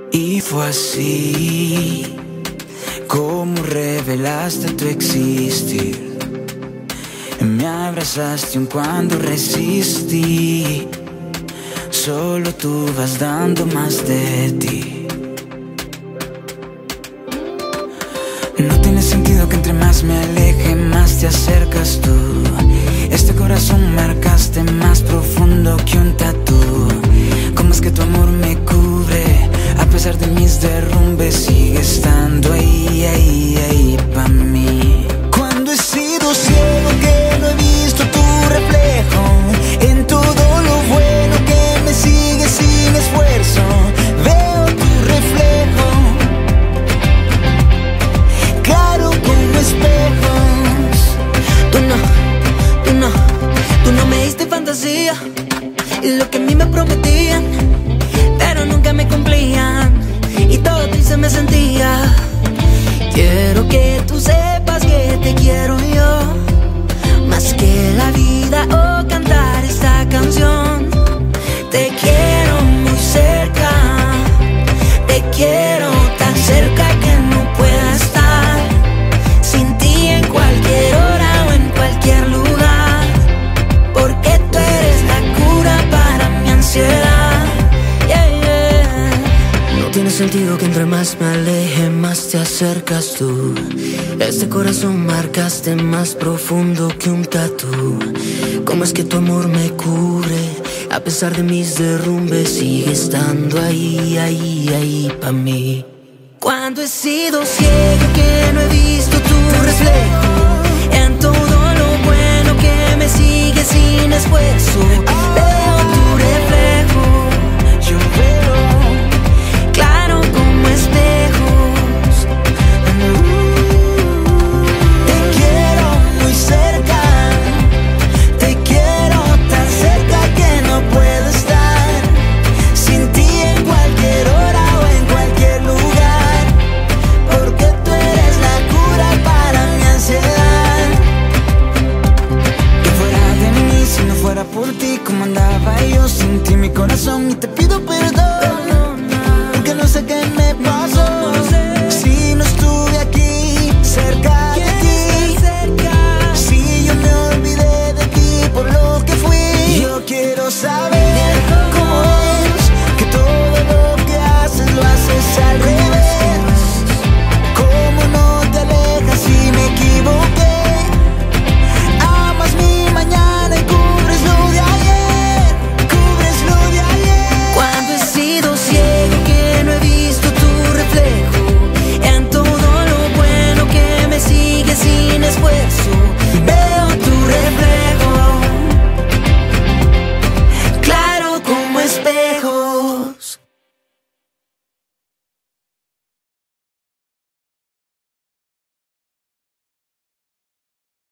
Y fue así como revelaste tu existir. Me abrazaste aun cuando resistí. Solo tú vas dando más de ti. No tiene sentido que entre más me aleje, más te acercas tú. Este corazón marcaste más profundo que un tatú. ¿Cómo es que tu amor me cubre? A pesar de mis derrumbes sigue estando ahí, ahí, ahí pa' mí. Cuando he sido ciego que no he visto tu reflejo, en todo lo bueno que me sigue sin esfuerzo, veo tu reflejo, claro como espejos. Tú no me diste fantasía y lo que a mí me prometían, pero nunca me cumplían y todo triste me sentía. Quiero que tú sepas que te quiero yo, más que la vida o cantar esta canción. Te quiero muy cerca, te quiero tan cerca que no pueda estar sin ti en cualquier hora o en cualquier lugar, porque tú eres la cura para mi ansiedad. No tiene sentido que entre más me aleje, más te acercas tú. Este corazón marcaste más profundo que un tatú. ¿Cómo es que tu amor me cubre? A pesar de mis derrumbes sigue estando ahí, ahí, ahí pa' mí. Cuando he sido ciego que no he visto tu reflejo, en todo lo bueno que me sigue sin esfuerzo, veo tu reflejo, Yo veo claro como espejos. Te quiero muy cerca, te quiero tan cerca que no puedo estar sin ti en cualquier hora o en cualquier lugar, porque tú eres la cura para mi ansiedad. Que fuera de mí si no fuera por ti, ¿cómo andaba yo sin ti? Mi corazón, y te pido perdón.